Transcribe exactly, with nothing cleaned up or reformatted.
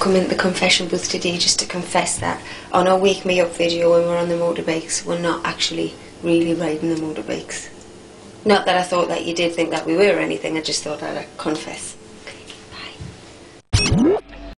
come in the confession booth today just to confess that on our Wake Me Up video when we're on the motorbikes, we're not actually really riding the motorbikes. Not that I thought that you did think that we were or anything, I just thought I'd confess. Okay, bye.